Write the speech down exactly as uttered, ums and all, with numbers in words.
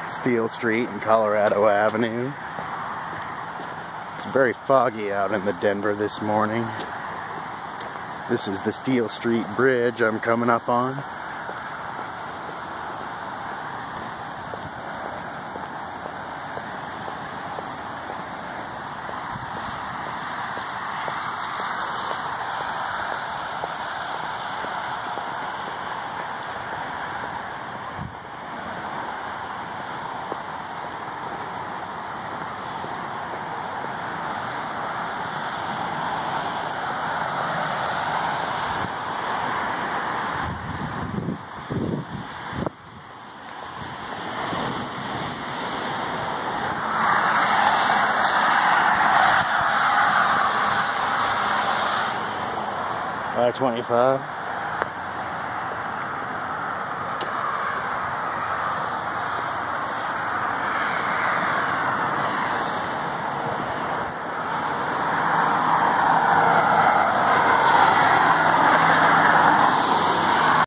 Steele Street and Colorado Avenue. It's very foggy out in the Denver this morning. This is the Steele Street Bridge I'm coming up on. I twenty-five.